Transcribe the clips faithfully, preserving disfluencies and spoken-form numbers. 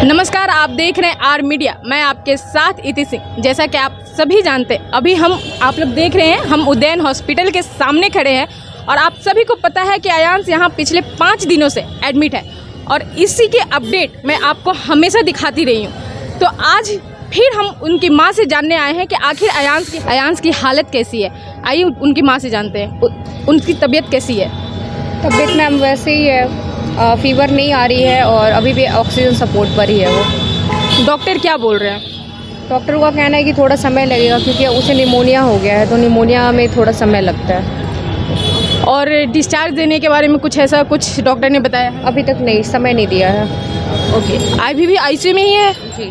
नमस्कार, आप देख रहे हैं आर मीडिया। मैं आपके साथ इति सिंह। जैसा कि आप सभी जानते हैं, अभी हम आप लोग देख रहे हैं हम उदयन हॉस्पिटल के सामने खड़े हैं और आप सभी को पता है कि अयांश यहाँ पिछले पाँच दिनों से एडमिट है और इसी के अपडेट मैं आपको हमेशा दिखाती रही हूँ। तो आज फिर हम उनकी माँ से जानने आए हैं कि आखिर अयांश की अयांश की हालत कैसी है। आइए उनकी माँ से जानते हैं उनकी तबीयत कैसी है। तबीयत मैम वैसे ही है, आ, फीवर नहीं आ रही है और अभी भी ऑक्सीजन सपोर्ट पर ही है वो। डॉक्टर क्या बोल रहे हैं? डॉक्टर का कहना है कि थोड़ा समय लगेगा क्योंकि उसे निमोनिया हो गया है, तो निमोनिया में थोड़ा समय लगता है। और डिस्चार्ज देने के बारे में कुछ ऐसा कुछ डॉक्टर ने बताया है? अभी तक नहीं, समय नहीं दिया है। ओके, अभी भी आईसीयू में ही है जी।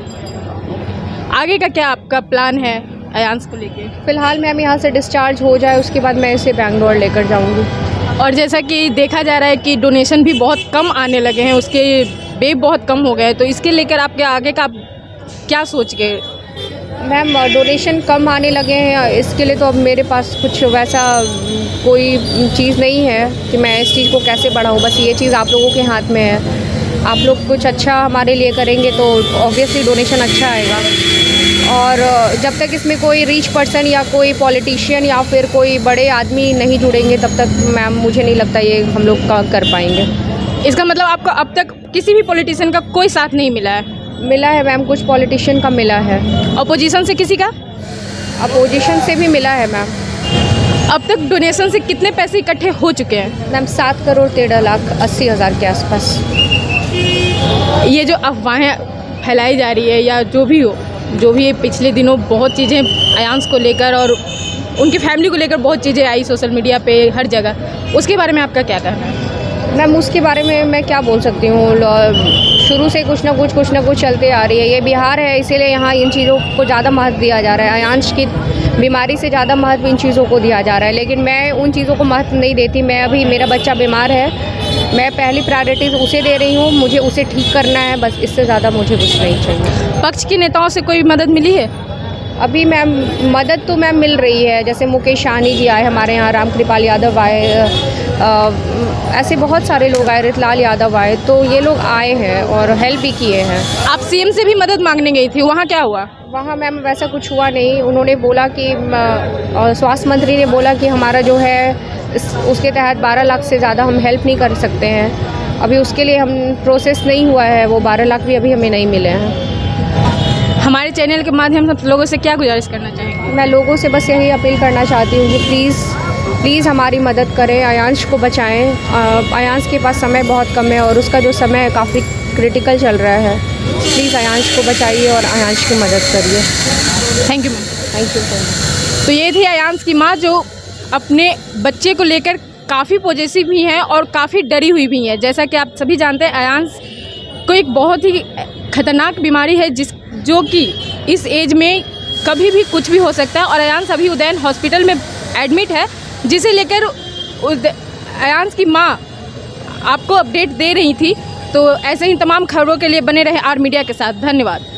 आगे का क्या आपका प्लान है अयांश को लेके? फ़िलहाल मैम यहाँ से डिस्चार्ज हो जाए उसके बाद मैं इसे बेंगलोर लेकर जाऊँगी। और जैसा कि देखा जा रहा है कि डोनेशन भी बहुत कम आने लगे हैं, उसके बेब बहुत कम हो गए हैं, तो इसके लेकर आपके आगे का आप क्या सोच गए? मैम डोनेशन कम आने लगे हैं, इसके लिए तो अब मेरे पास कुछ वैसा कोई चीज़ नहीं है कि मैं इस चीज़ को कैसे बढ़ाऊँ। बस ये चीज़ आप लोगों के हाथ में है। आप लोग कुछ अच्छा हमारे लिए करेंगे तो ऑब्वियसली डोनेशन अच्छा आएगा। और जब तक इसमें कोई रिच पर्सन या कोई पॉलिटिशियन या फिर कोई बड़े आदमी नहीं जुड़ेंगे तब तक मैम मुझे नहीं लगता ये हम लोग का कर पाएंगे। इसका मतलब आपको अब तक किसी भी पॉलिटिशियन का कोई साथ नहीं मिला है? मिला है मैम, कुछ पॉलिटिशियन का मिला है। अपोजिशन से किसी का? अपोजिशन से भी मिला है मैम। अब तक डोनेशन से कितने पैसे इकट्ठे हो चुके हैं? मैम सात करोड़ तेरह लाख अस्सी हज़ार के आसपास। ये जो अफवाहें फैलाई जा रही है या जो भी हो, जो भी पिछले दिनों बहुत चीज़ें अयांश को लेकर और उनकी फैमिली को लेकर बहुत चीज़ें आई सोशल मीडिया पे हर जगह, उसके बारे में आपका क्या कहना है? मैम उसके बारे में मैं क्या बोल सकती हूँ, शुरू से कुछ ना कुछ कुछ ना कुछ चलते आ रही है। ये बिहार है इसीलिए यहाँ इन चीज़ों को ज़्यादा महत्व दिया जा रहा है। अयांश की बीमारी से ज़्यादा महत्व इन चीज़ों को दिया जा रहा है, लेकिन मैं उन चीज़ों को महत्व नहीं देती। मैं अभी मेरा बच्चा बीमार है, मैं पहली प्रायोरिटी उसे दे रही हूँ, मुझे उसे ठीक करना है, बस इससे ज़्यादा मुझे कुछ नहीं चाहिए। पक्ष के नेताओं से कोई मदद मिली है? अभी मैम मदद तो मैम मिल रही है, जैसे मुकेश सहनी जी आए हमारे यहाँ, राम कृपाल यादव आए, आ, ऐसे बहुत सारे लोग आए, रितलाल यादव आए, तो ये लोग आए हैं और हेल्प भी किए हैं। आप सीएम से भी मदद मांगने गई थी, वहाँ क्या हुआ? वहाँ मैम वैसा कुछ हुआ नहीं। उन्होंने बोला कि स्वास्थ्य मंत्री ने बोला कि हमारा जो है इस, उसके तहत बारह लाख से ज़्यादा हम हेल्प नहीं कर सकते हैं। अभी उसके लिए हम प्रोसेस नहीं हुआ है, वो बारह लाख भी अभी हमें नहीं मिले हैं। हमारे चैनल के माध्यम से लोगों से क्या गुजारिश करना चाहेंगे? मैं लोगों से बस यही अपील करना चाहती हूँ कि प्लीज़ प्लीज़ हमारी मदद करें, अयांश को बचाएं। अयांश के पास समय बहुत कम है और उसका जो समय है काफ़ी क्रिटिकल चल रहा है। प्लीज़ अयांश को बचाइए और अयांश की मदद करिए। Thank you ma'am. Thank you so much. तो ये थी अयांश की माँ जो अपने बच्चे को लेकर काफ़ी पॉजिटिव भी हैं और काफ़ी डरी हुई भी हैं। जैसा कि आप सभी जानते हैं, अयांश को एक बहुत ही खतरनाक बीमारी है जिस जो कि इस एज में कभी भी कुछ भी हो सकता है और अयांश अभी उदयन हॉस्पिटल में एडमिट है, जिसे लेकर अयांश की माँ आपको अपडेट दे रही थी। तो ऐसे ही तमाम खबरों के लिए बने रहे आर मीडिया के साथ। धन्यवाद।